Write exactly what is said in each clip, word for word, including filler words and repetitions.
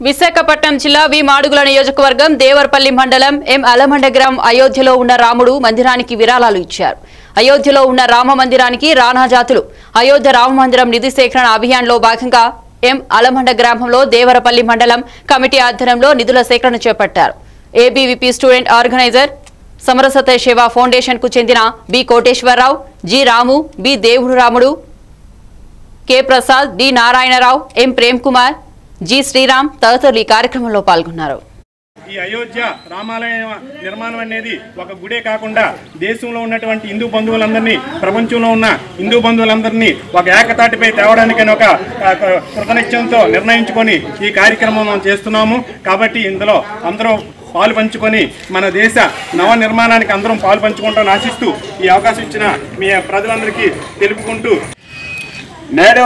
విశాఖపట్నం జిల్లా వి మాడుగుల నియోజకవర్గం దేవరపల్లి మండలం ఎం అలమండ గ్రామం అయోధ్యలో ఉన్న రాముడు మందిరానికి విరాళాలు ఇచ్చారు. అయోధ్యలో ఉన్న రామ మందిరానికి రాణా జాతులు అయోధ్య రామ మందిరం నిధి సేకరణ అభియాన్లో భాగంగా ఎం అలమండ గ్రామంలో దేవరపల్లి మండలం కమిటీ ఆధ్వర్యంలో నిధుల సేకరణ చేపట్టారు. ఏబీవీపీ స్టూడెంట్ ఆర్గనైజర్ సమరసత సేవా ఫౌండేషన్ కు చెందిన B Koteswararao, G Ramu, B Devudu Ramudu, K Prasad, D Narayanarao, M Prem Kumar, G Sriram తదితరులు ఈ కార్యక్రమంలో పాల్గొన్నారు. ఈ అయోధ్య రామాలయ నిర్మాణం అనేది ఒక గుడే కాకుండా దేశంలో ఉన్నటువంటి హిందూ బంధువులందరినీ, ప్రపంచంలో ఉన్న హిందూ బంధువులందరినీ ఒక ఏకతాటిపై తేవడానికని ఒక కృతనిశ్చయంతో నిర్ణయించుకొని ఈ కార్యక్రమం మనం చేస్తున్నాము. కాబట్టి ఇందులో అందరూ పాలు పంచుకొని మన దేశ నవ నిర్మాణానికి అందరం పాలు పంచుకుంటామని ఆశిస్తూ ఈ అవకాశం ఇచ్చిన మీ ప్రజలందరికీ తెలుపుకుంటూ, నేడు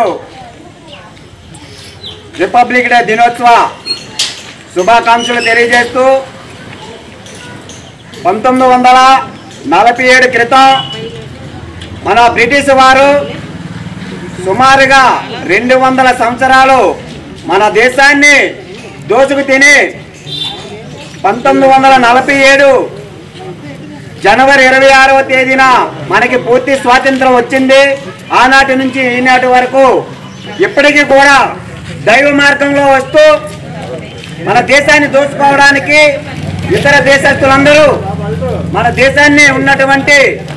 రిపబ్లిక్ డే దినోత్సవ శుభాకాంక్షలు తెలియజేస్తూ పంతొమ్మిది వందల నలభై ఏడు క్రితం మన బ్రిటిష్ వారు సుమారుగా రెండు వందల సంవత్సరాలు మన దేశాన్ని దోచుకు తిని పంతొమ్మిది వందల నలభై ఏడు జనవరి ఇరవై ఆరవ తేదీన మనకి పూర్తి స్వాతంత్రం వచ్చింది. ఆనాటి నుంచి ఈనాటి వరకు ఇప్పటికీ కూడా దైవ మార్గంలో వస్తూ మన దేశాన్ని దోచుకోవడానికి ఇతర దేశస్తులందరూ మన దేశాన్ని ఉన్నటువంటి